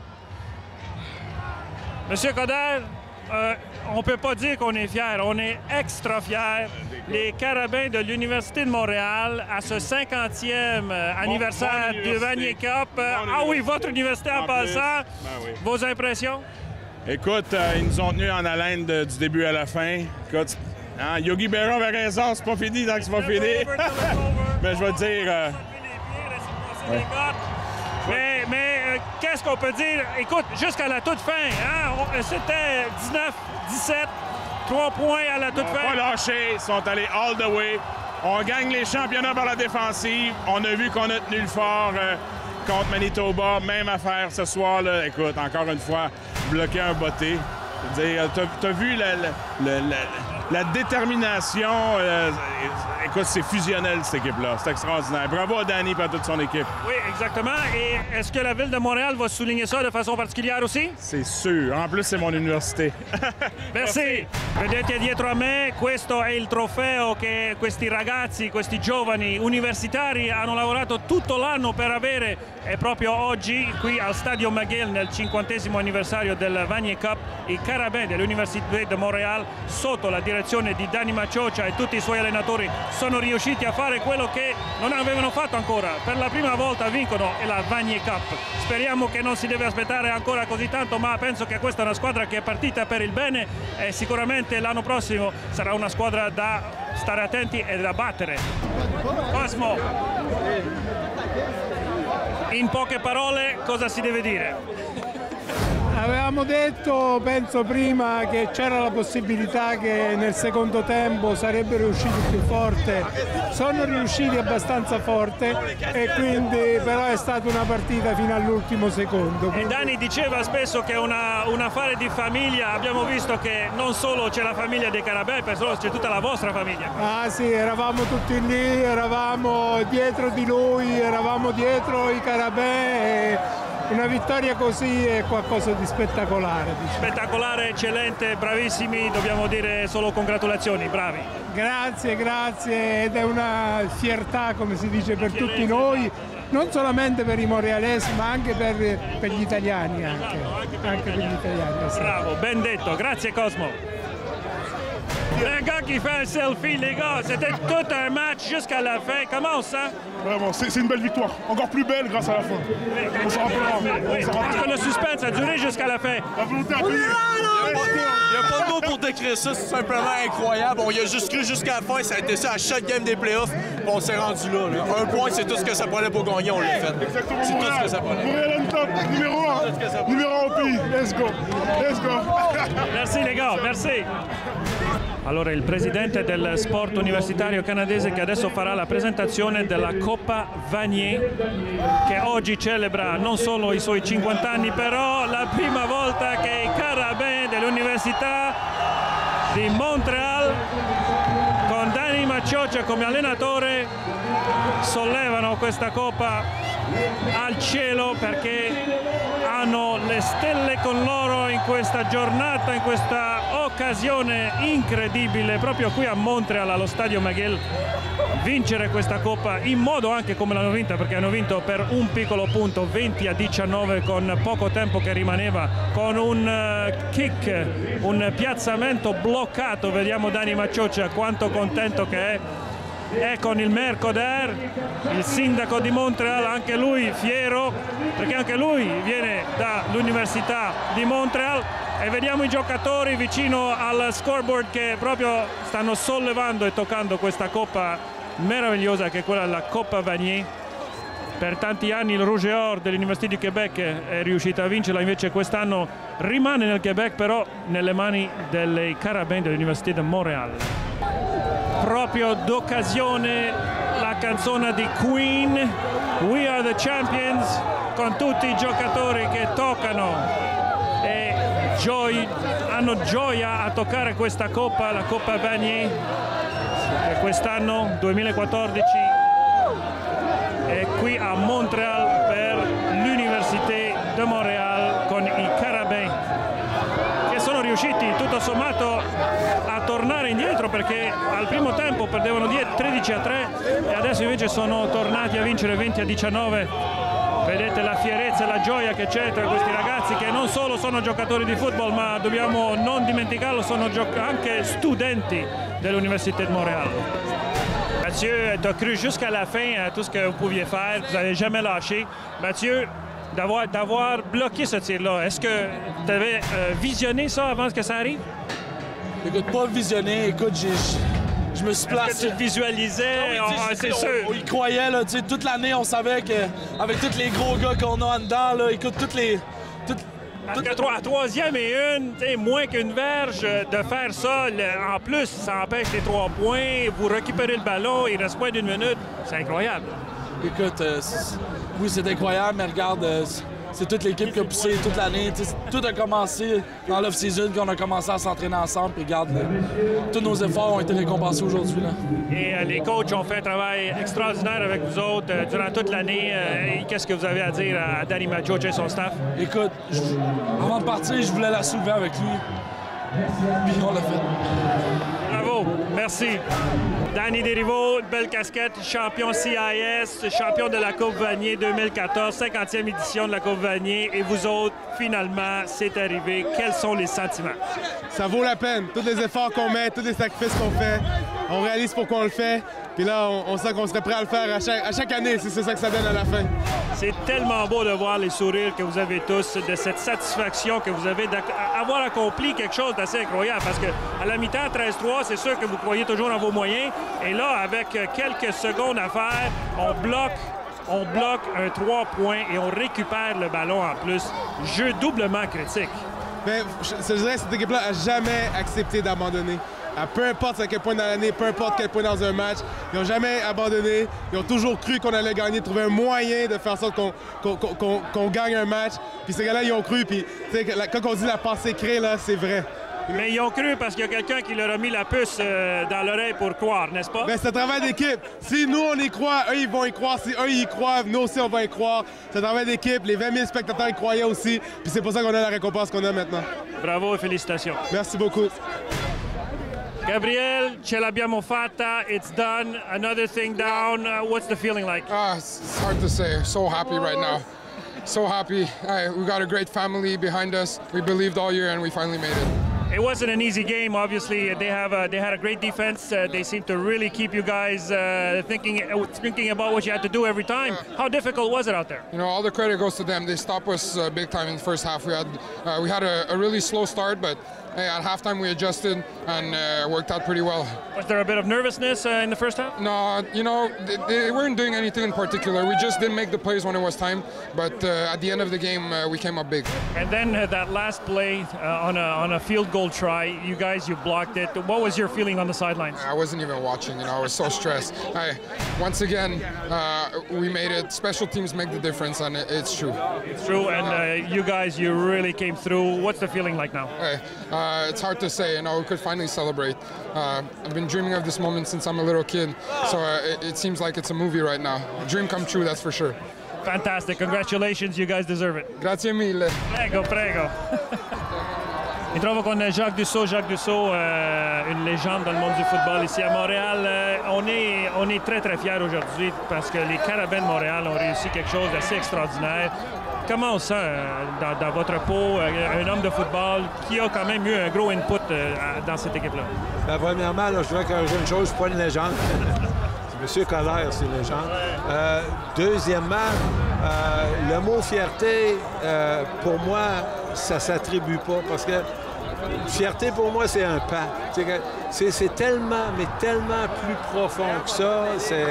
Monsieur Coderre, euh, on ne peut pas dire qu'on est fiers, on est extra fiers. Les Carabins de l'Université de Montréal à ce cinquantième anniversaire du Vanier Cup. Ah oui, votre université en passant. Ben oui. Vos impressions? Écoute, euh, ils nous ont tenus en haleine de, du début à la fin. Écoute, hein, Yogi Berra avait raison, c'est pas fini tant que c'est pas fini. Mais je vais te dire... Euh, ouais. Mais, mais euh, qu'est-ce qu'on peut dire? Écoute, jusqu'à la toute fin, hein, c'était dix-neuf dix-sept, trois points à la toute ils fin. Ils n'ont pas lâché, ils sont allés all the way. On gagne les championnats par la défensive. On a vu qu'on a tenu le fort euh, contre Manitoba. Même affaire ce soir, là. Écoute, encore une fois, bloquer un botté. Tu as vu la, la, la, la, la détermination. Euh, écoute, c'est fusionnel, cette équipe-là. C'est extraordinaire. Bravo à Dani et à toute son équipe. Oui, exactement. Et est-ce que la Ville de Montréal va souligner ça de façon particulière aussi? C'est sûr. En plus, c'est mon université. Merci. Vedete dietro a me, questo è il trofeo che questi ragazzi, questi giovani universitari hanno lavorato tutto l'anno per avere, e proprio oggi qui al Stadio McGill, nel cinquantesimo anniversario del Vanier Cup, i Carabins dell'Università di Montréal, sotto la direzione di Dani Maciocia e tutti i suoi allenatori, sono riusciti a fare quello che non avevano fatto ancora. Per la prima volta vincono la Vanier Cup. Speriamo che non si deve aspettare ancora così tanto, ma penso che questa è una squadra che è partita per il bene e sicuramente l'anno prossimo sarà una squadra da stare attenti e da battere. Cosmo, in poche parole cosa si deve dire? Avevamo detto, penso prima, che c'era la possibilità che nel secondo tempo sarebbero usciti più forte. Sono riusciti abbastanza forte e quindi però è stata una partita fino all'ultimo secondo. E Dani diceva spesso che è una, un affare di famiglia. Abbiamo visto che non solo c'è la famiglia dei Carabè, però c'è tutta la vostra famiglia. Ah sì, eravamo tutti lì, eravamo dietro di lui, eravamo dietro i Carabè. E... una vittoria così è qualcosa di spettacolare. Diciamo. Spettacolare, eccellente, bravissimi, dobbiamo dire solo congratulazioni, bravi. Grazie, grazie, ed è una fiertà, come si dice, per tutti noi, non solamente per i montrealesi, ma anche per, per gli italiani. Anche, anche per gli italiani. Sì. Bravo, ben detto, grazie Cosmo. Un gars qui fait un selfie, les gars, c'était tout un match jusqu'à la fin. Comment on sent? Vraiment, c'est une belle victoire. Encore plus belle grâce à la fin. On s'en rappellera. Oui, parce que le suspense a duré jusqu'à la fin. La volonté a On payé. est là, là! Il n'y a pas de mots pour décrire ça, c'est simplement incroyable. On y a juste cru jusqu'à la fin, ça a été ça à chaque game des playoffs, puis on s'est rendu là, là. Un point, c'est tout ce que ça prenait pour gagner, on l'a fait. C'est tout ce que ça prenait. Montréal on top, numéro un. Numéro un au pays. Let's go. Let's go. Merci les gars, merci. Allora il presidente del sport universitario canadese che adesso farà la presentazione della Coppa Vanier, che oggi celebra non solo i suoi cinquanta anni, però la prima volta che i Carabins dell'Università di Montréal con Danny Maciocia come allenatore sollevano questa coppa al cielo perché hanno le stelle con loro in questa giornata, in questa occasione incredibile proprio qui a Montréal allo stadio McGill. Vincere questa coppa in modo anche come l'hanno vinta, perché hanno vinto per un piccolo punto, venti a diciannove, con poco tempo che rimaneva, con un kick, un piazzamento bloccato. Vediamo Danny Maciocia quanto contento che è. E con il maire Coder, il sindaco di Montréal, anche lui fiero, perché anche lui viene dall'Università di Montréal. E vediamo i giocatori vicino al scoreboard che proprio stanno sollevando e toccando questa coppa meravigliosa che è quella della Coppa Vanier. Per tanti anni il Rouge et Or dell'Università di Québec è riuscita a vincerla, invece quest'anno rimane nel Québec, però nelle mani dei Carabins dell'Università di Montréal. Proprio d'occasione la canzone di Queen, We Are the Champions, con tutti i giocatori che toccano e gioia, hanno gioia a toccare questa coppa, la Coppa Vanier, che quest'anno, duemilaquattordici, è qui a Montréal per l'Università di Montréal con i Carabins, che sono riusciti tutto sommato a tornare indietro, perché al primo tempo perdevano tredici a tre e adesso invece sono tornati a vincere venti a diciannove. Vedete la fierezza e la gioia che c'è tra questi ragazzi, che non solo sono giocatori di football, ma dobbiamo non dimenticarlo, sono anche studenti dell'Università di Montréal. Mathieu, tu as cru jusqu'à la fin à tout ce que vous pouviez faire, vous n'avez jamais lâché. Mathieu, d'avoir d'avoir bloqué ce tir-là, est-ce que tu avais euh, visionné ça avant que ça arrive? Écoute, pas visionné, écoute, j'ai... Je me suis placé. Est-ce que tu le visualisais? Ah oui, oh, c'est on, sûr. On y croyait, là, toute l'année, on savait qu'avec tous les gros gars qu'on a en dedans, là, écoute, toutes les... Toutes, Parce que à troisième et une, moins qu'une verge, de faire ça, en plus, ça empêche les trois points, vous récupérez le ballon, il reste moins d'une minute, c'est incroyable. Écoute, euh, oui, c'est incroyable, mais regarde, euh, c'est toute l'équipe qui a poussé toute l'année. Tout a commencé dans l'off-season, qu'on a commencé à s'entraîner ensemble. Puis regarde, là, tous nos efforts ont été récompensés aujourd'hui. Et euh, les coachs ont fait un travail extraordinaire avec vous autres euh, durant toute l'année. Euh, Qu'est-ce que vous avez à dire à Danny Maciocia et son staff? Écoute, je, avant de partir, je voulais la soulever avec lui. Puis on l'a fait. Bravo, merci. Danny Desrivaux, belle casquette, champion C I S, champion de la Coupe Vanier deux mille quatorze, cinquantième édition de la Coupe Vanier. Et vous autres, finalement, c'est arrivé. Quels sont les sentiments? Ça vaut la peine. Tous les efforts qu'on met, tous les sacrifices qu'on fait, on réalise pourquoi on le fait. Puis là, on, on sent qu'on serait prêt à le faire à chaque, à chaque année. C'est ça que ça donne à la fin. C'est tellement beau de voir les sourires que vous avez tous, de cette satisfaction que vous avez d'avoir accompli quelque chose d'assez incroyable. Parce qu'à la mi-temps, treize trois, c'est sûr que vous croyez toujours en vos moyens. Et là, avec quelques secondes à faire, on bloque, on bloque un trois points et on récupère le ballon en plus. Jeu doublement critique. Mais je dirais que cette équipe-là n'a jamais accepté d'abandonner. À peu importe à quel point dans l'année, peu importe quel point dans un match, ils n'ont jamais abandonné. Ils ont toujours cru qu'on allait gagner, trouver un moyen de faire en sorte qu'on qu'on, qu'on, qu'on gagne un match. Puis ces gars-là, ils ont cru. Puis quand on dit la pensée crée, là, c'est vrai. Mais ils ont cru parce qu'il y a quelqu'un qui leur a mis la puce euh, dans l'oreille pour croire, n'est-ce pas? Ben, c'est un travail d'équipe. Si nous, on y croit, eux, ils vont y croire. Si eux, ils y croient, nous aussi, on va y croire. C'est un travail d'équipe. Les vingt mille spectateurs y croyaient aussi. Puis c'est pour ça qu'on a la récompense qu'on a maintenant. Bravo et félicitations. Merci beaucoup. Gabriel, ce l'abbiamo fatta. It's done. Another thing down. Uh, what's the feeling like? Uh, it's hard to say. So happy right now. So happy. Uh, we got a great family behind us. We believed all year and we finally made it. It wasn't an easy game. Obviously, they have a, they had a great defense. Uh, they seemed to really keep you guys uh, thinking thinking about what you had to do every time. How difficult was it out there? You know, all the credit goes to them. They stopped us uh, big time in the first half. We had uh, we had a, a really slow start, but hey, at halftime we adjusted and uh, worked out pretty well. Was there a bit of nervousness uh, in the first half? No, you know, they, they weren't doing anything in particular. We just didn't make the plays when it was time. But uh, at the end of the game, uh, we came up big. And then uh, that last play uh, on a on a field goal try, you guys you blocked it. What was your feeling on the sidelines? I wasn't even watching. You know, I was so stressed. I, once again, uh, we made it. Special teams make the difference, and it, it's true. It's true, and uh, you guys, you really came through. What's the feeling like now? Hey, uh, it's hard to say. You know, we could finally celebrate. Uh, I've been dreaming of this moment since I'm a little kid, so uh, it, it seems like it's a movie right now. A dream come true, that's for sure. Fantastic. Congratulations, you guys deserve it. Grazie mille. Prego, prego. Mi trovo con Jacques Dussault. Jacques Dussault, euh, une légende dans le monde du football ici à Montréal. Euh, on est, on est très, très fiers aujourd'hui parce que les Carabins de Montréal ont réussi quelque chose d'assez extraordinaire. Comment on sent euh, dans, dans votre peau euh, un homme de football qui a quand même eu un gros input euh, dans cette équipe-là? Ben, premièrement, là, je voudrais corriger une chose, je ne suis pas une légende. Monsieur Collaert, c'est une légende. Euh, deuxièmement, euh, le mot fierté, euh, pour moi, ça ne s'attribue pas parce que fierté, pour moi, c'est un pas. C'est tellement, mais tellement plus profond que ça.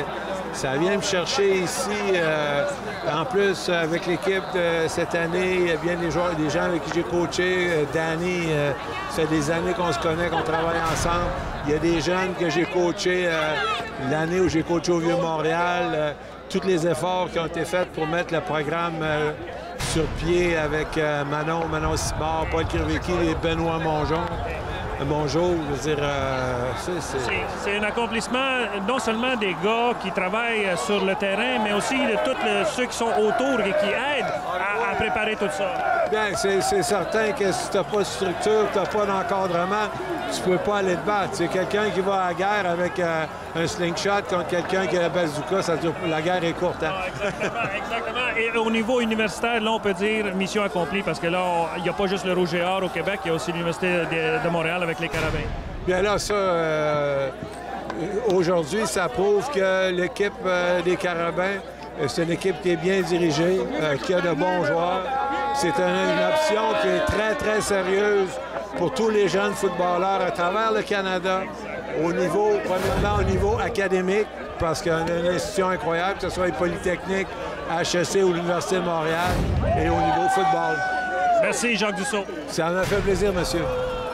Ça vient me chercher ici. Euh, en plus, avec l'équipe de cette année, il y a bien des, joueurs, des gens avec qui j'ai coaché. Euh, Danny, euh, ça fait des années qu'on se connaît, qu'on travaille ensemble. Il y a des jeunes que j'ai coachés euh, l'année où j'ai coaché au Vieux-Montréal. Euh, tous les efforts qui ont été faits pour mettre le programme euh, sur pied avec euh, Manon, Manon Simard, Paul Kirvecki et Benoît Mongeon. Bonjour, je veux dire, euh, c'est un accomplissement non seulement des gars qui travaillent sur le terrain, mais aussi de tous le, ceux qui sont autour et qui aident à, à préparer tout ça. Bien, c'est certain que si tu n'as pas de structure, tu n'as pas d'encadrement, tu peux pas aller te battre. C'est quelqu'un qui va à la guerre avec euh, un slingshot contre quelqu'un qui a la bazooka, ça dure, la guerre est courte. Hein? Ah, exactement, exactement. Et au niveau universitaire, là, on peut dire mission accomplie parce que là, il n'y a pas juste le Rouge et Or au Québec, il y a aussi l'Université de, de Montréal avec les Carabins. Bien là, ça, euh, aujourd'hui, ça prouve que l'équipe euh, des Carabins, c'est une équipe qui est bien dirigée, euh, qui a de bons joueurs. C'est une, une option qui est très, très sérieuse pour tous les jeunes footballeurs à travers le Canada, au niveau, premièrement, au niveau académique, parce qu'on a une institution incroyable, que ce soit les Polytechniques, H E C ou l'Université de Montréal, et au niveau football. Merci, Jacques Dussault. Ça m'a fait plaisir, monsieur.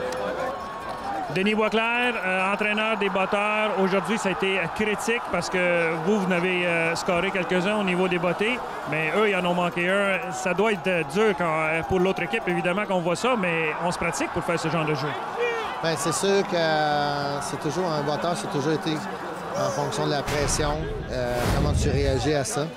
Denis Boisclair, euh, entraîneur des batteurs. Aujourd'hui, ça a été critique parce que vous, vous n'avez euh, scoré quelques-uns au niveau des bottées, mais eux, ils en ont manqué un. Ça doit être dur quand, pour l'autre équipe, évidemment, qu'on voit ça, mais on se pratique pour faire ce genre de jeu. Bien, c'est sûr que euh, c'est toujours un batteur, c'est toujours été en fonction de la pression. Euh, comment tu réagis à ça?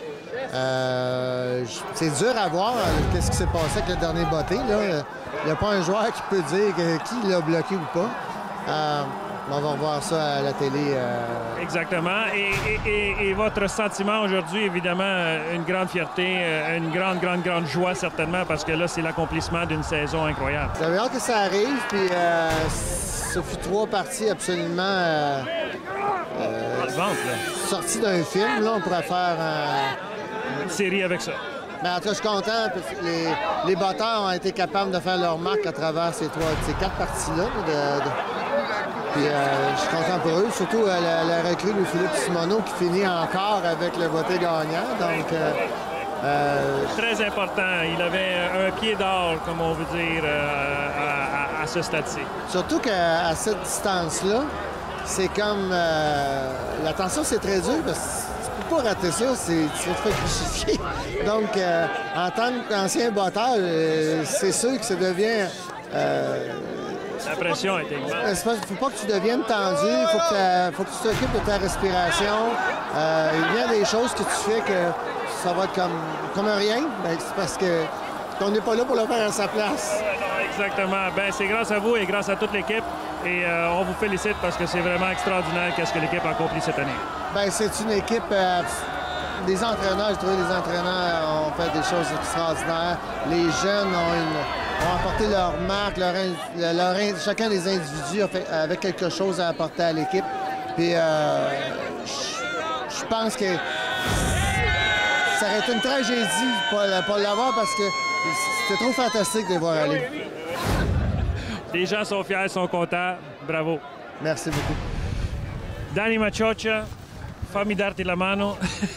Euh, c'est dur à voir euh, qu'est-ce qui s'est passé avec le dernier botté. Il n'y a pas un joueur qui peut dire que, qui l'a bloqué ou pas. Euh, on va revoir ça à la télé. Euh... Exactement. Et, et, et, et votre sentiment aujourd'hui, évidemment, une grande fierté, une grande, grande, grande joie certainement, parce que là, c'est l'accomplissement d'une saison incroyable. J'avais hâte que ça arrive, puis euh, ce fut trois parties absolument euh, euh, sorties d'un film. Là, on pourrait faire euh, une série avec ça. Mais en tout cas, je suis content parce que les, les batteurs ont été capables de faire leur marque à travers ces, trois, ces quatre parties-là. De, de... Puis euh, je suis content pour eux, surtout euh, la, la recrue de Philippe Simoneau qui finit encore avec le botté gagnant. Donc, euh, euh... très important. Il avait un pied d'or, comme on veut dire, euh, à, à, à ce stade-ci. Surtout qu'à cette distance-là, c'est comme... Euh, la tension, c'est très dur parce que pas rater ça, c'est tu te fais crucifier. Donc, euh, en tant qu'ancien batteur, euh, c'est sûr que ça devient... Euh, La pression était immense. Il ne faut pas que tu deviennes tendu, il faut, faut que tu t'occupes de ta respiration. Euh, il y a des choses que tu fais que ça va être comme, comme un rien, ben, c'est parce que qu'on n'est pas là pour le faire à sa place. Exactement. Ben, c'est grâce à vous et grâce à toute l'équipe. Et euh, on vous félicite parce que c'est vraiment extraordinaire qu'est-ce que l'équipe a accompli cette année. Ben, c'est une équipe... Euh, les entraîneurs, j'ai trouvé les entraîneurs ont fait des choses extraordinaires. Les jeunes ont, une, ont apporté leur marque, leur, leur, chacun des individus a fait, avait quelque chose à apporter à l'équipe. Puis euh, je pense que ça aurait été une tragédie de pas l'avoir parce que c'était trop fantastique de les voir aller. Les gens sont fiers, sont contents. Bravo. Merci beaucoup. Dani Maciocia, fammi darti la mano.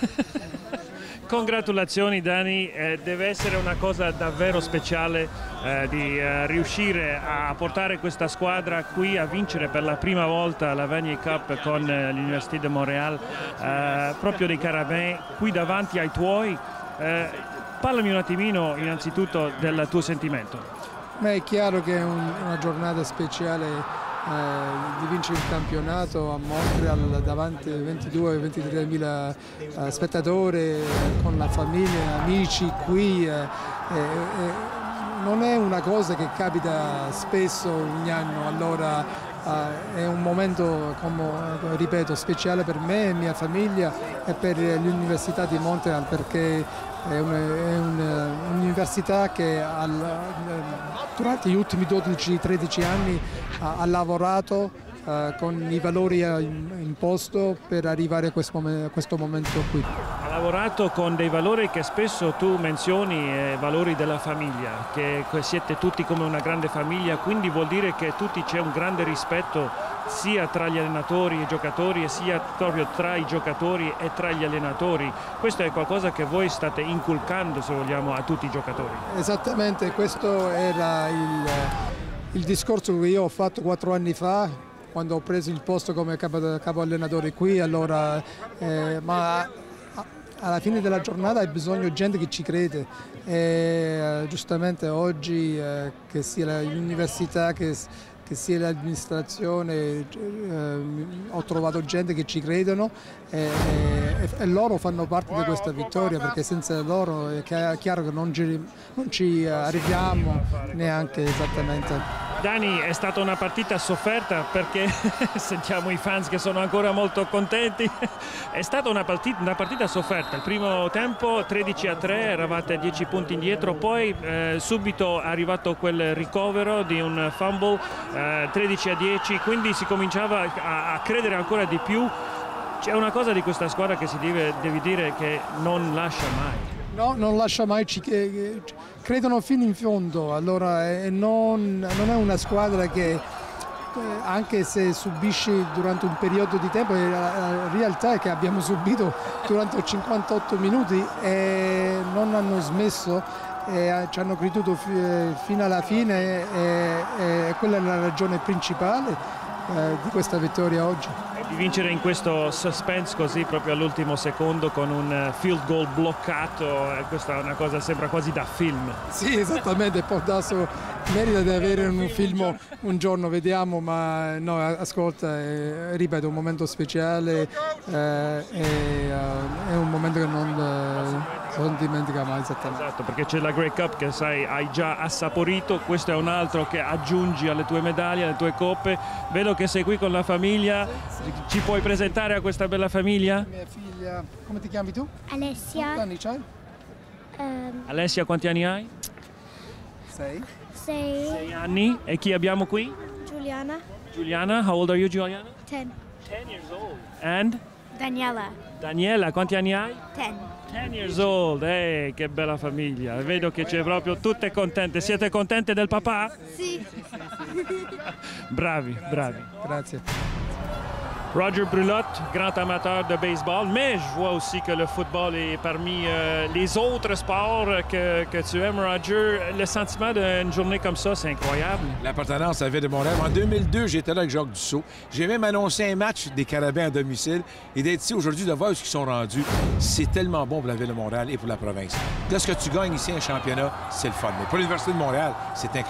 Congratulazioni Dani, eh, deve essere una cosa davvero speciale eh, di eh, riuscire a portare questa squadra qui a vincere per la prima volta la Vanier Cup con eh, l'Université de Montréal, eh, proprio dei Carabins, qui davanti ai tuoi. Eh, parlami un attimino innanzitutto del tuo sentimento. Beh, è chiaro che è un, una giornata speciale. Eh, di vincere il campionato a Montreal davanti a ventidue ventitré mila eh, spettatori, con la famiglia, amici qui. Eh, eh, non è una cosa che capita spesso ogni anno, allora eh, è un momento, come ripeto, speciale per me e mia famiglia e per l'Università di Montreal, perché è un'università che al, durante gli ultimi dodici tredici anni ha, ha lavorato uh, con i valori in, in posto per arrivare a questo, a questo momento qui. Ha lavorato con dei valori che spesso tu menzioni, eh, valori della famiglia, che siete tutti come una grande famiglia, quindi vuol dire che tutti c'è un grande rispetto sia tra gli allenatori e i giocatori e sia proprio tra i giocatori e tra gli allenatori. Questo è qualcosa che voi state inculcando, se vogliamo, a tutti i giocatori. Esattamente, questo era il, il discorso che io ho fatto quattro anni fa quando ho preso il posto come capo, capo allenatore qui. Allora, eh, ma alla fine della giornata hai bisogno di gente che ci crede e giustamente oggi eh, che sia l'università che che sia l'amministrazione, eh, ho trovato gente che ci credono e, e, e loro fanno parte di questa vittoria, perché senza loro è chiaro che non ci, non ci arriviamo neanche esattamente. Dani, è stata una partita sofferta perché sentiamo i fans che sono ancora molto contenti. È stata una partita, una partita sofferta. Il primo tempo tredici a tre, eravate dieci punti indietro, poi eh, subito è arrivato quel ricovero di un fumble, eh, tredici a dieci, quindi si cominciava a, a credere ancora di più. C'è una cosa di questa squadra che si deve, devi dire che non lascia mai. No, non lascia mai, ci credono fino in fondo, allora eh, non, non è una squadra che eh, anche se subisce durante un periodo di tempo, la realtà è che abbiamo subito durante cinquantotto minuti e non hanno smesso, e ci hanno creduto fino alla fine e, e quella è la ragione principale eh, di questa vittoria oggi. Di vincere in questo suspense così proprio all'ultimo secondo con un field goal bloccato, questa è una cosa sembra quasi da film. Sì, esattamente, Portasso merita di avere un film un giorno, vediamo, ma no, ascolta, eh, ripeto, un momento speciale, eh, e, uh, è un momento che non, eh, non dimentica mai esattamente. Esatto, perché c'è la Grey Cup che sai hai già assaporito, questo è un altro che aggiungi alle tue medaglie, alle tue coppe. Vedo che sei qui con la famiglia, ci puoi presentare a questa bella famiglia? Mia figlia, come ti chiami tu? Alessia. Quanti anni c'hai? Um, Alessia, quanti anni hai? Sei. Sei. Sei anni. E chi abbiamo qui? Giuliana. Giuliana, how old are you, Giuliana? Ten. Ten years old. And? Daniela. Daniela, quanti anni hai? Ten. Ten years old, eh, che bella famiglia. Vedo che c'è proprio tutte contente. Siete contente del papà? Sì. Bravi, bravi. Grazie. Roger Brulotte, grand amateur de baseball, mais je vois aussi que le football est parmi euh, les autres sports que, que tu aimes, Roger. Le sentiment d'une journée comme ça, c'est incroyable. L'appartenance à la ville de Montréal. En deux mille deux, j'étais là avec Jacques Dussault. J'ai même annoncé un match des Carabins à domicile. Et d'être ici aujourd'hui, de voir où ils sont rendus, c'est tellement bon pour la ville de Montréal et pour la province. Lorsque tu gagnes ici un championnat, c'est le fun. Mais pour l'Université de Montréal, c'est incroyable.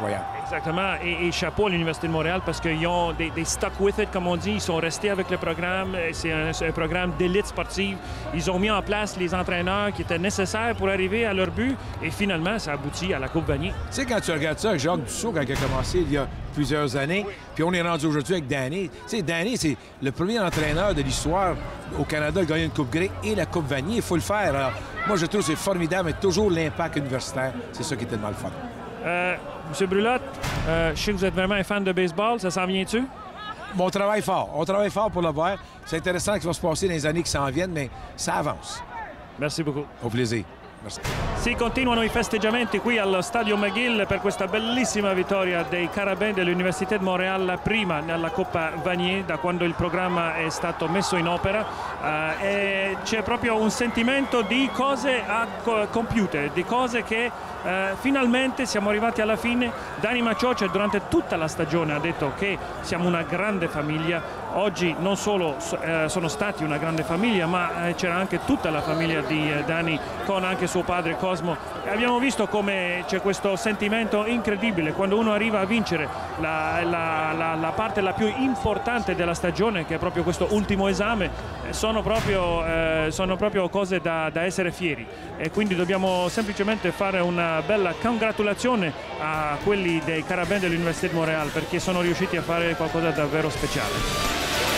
Exactement, et, et chapeau à l'Université de Montréal parce qu'ils ont des, des stuck with it, comme on dit, ils sont restés avec le programme, c'est un, un programme d'élite sportive. Ils ont mis en place les entraîneurs qui étaient nécessaires pour arriver à leur but et finalement, ça aboutit à la Coupe Vanier. Tu sais, quand tu regardes ça, Jacques Dussault, quand il a commencé il y a plusieurs années, puis on est rendu aujourd'hui avec Danny. Tu sais, Danny, c'est le premier entraîneur de l'histoire au Canada à gagner une Coupe Grey et la Coupe Vanier. Il faut le faire. Alors, moi, je trouve que c'est formidable, mais toujours l'impact universitaire. C'est ça qui est tellement le fun. Euh, Monsieur Brulotte, euh, je sais que vous êtes vraiment un fan de baseball. Ça s'en vient-tu? Bon, on travaille fort. On travaille fort pour le voir. C'est intéressant ce qui va se passer dans les années qui s'en viennent, mais ça avance. Merci beaucoup. Au plaisir. Merci. Si continuano i festeggiamenti qui allo Stadio McGill per questa bellissima vittoria dei Carabins dell'Università di Montréal, la prima nella Coppa Vanier da quando il programma è stato messo in opera, uh, e c'è proprio un sentimento di cose compiute, di cose che uh, finalmente siamo arrivati alla fine. Danny Maciocia durante tutta la stagione ha detto che siamo una grande famiglia. Oggi non solo uh, sono stati una grande famiglia, ma uh, c'era anche tutta la famiglia di uh, Danny con anche suo padre Cosmo. E abbiamo visto come c'è questo sentimento incredibile quando uno arriva a vincere la, la, la, la parte la più importante della stagione, che è proprio questo ultimo esame. Sono proprio, eh, sono proprio cose da, da essere fieri, e quindi dobbiamo semplicemente fare una bella congratulazione a quelli dei Carabins dell'Università di Montréal, perché sono riusciti a fare qualcosa di davvero speciale.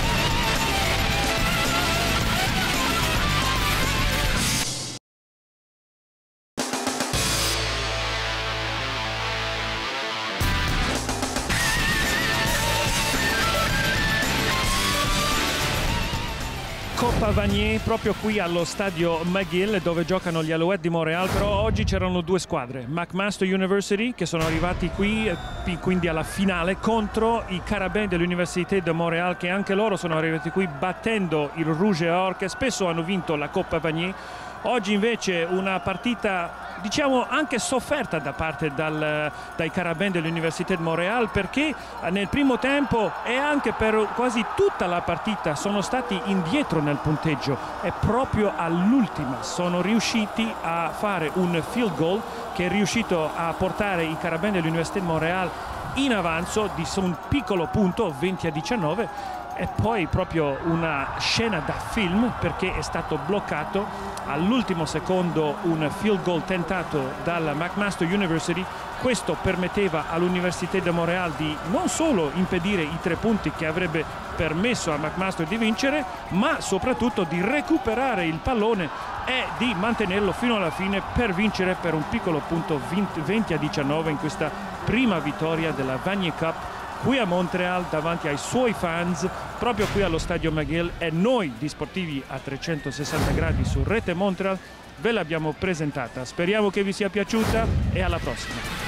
Coppa Vanier proprio qui allo stadio McGill dove giocano gli Alouettes di Montréal, però oggi c'erano due squadre, McMaster University che sono arrivati qui quindi alla finale contro i Carabins dell'Università di Montréal, che anche loro sono arrivati qui battendo il Rouge et Or, che spesso hanno vinto la Coppa Vanier. Oggi invece una partita diciamo anche sofferta da parte dal, dai Carabins dell'Università di Montréal, perché nel primo tempo e anche per quasi tutta la partita sono stati indietro nel punteggio, e proprio all'ultima sono riusciti a fare un field goal che è riuscito a portare i Carabins dell'Università di Montréal in avanzo di un piccolo punto, venti a diciannove. E poi proprio una scena da film, perché è stato bloccato all'ultimo secondo un field goal tentato dalla McMaster University. Questo permetteva all'Università di Montréal di non solo impedire i tre punti che avrebbe permesso a McMaster di vincere, ma soprattutto di recuperare il pallone e di mantenerlo fino alla fine per vincere per un piccolo punto, venti a diciannove, in questa prima vittoria della Vanier Cup qui a Montreal davanti ai suoi fans, proprio qui allo Stadio McGill. E noi di Sportivi a trecentosessanta gradi su Rete Montreal ve l'abbiamo presentata. Speriamo che vi sia piaciuta e alla prossima.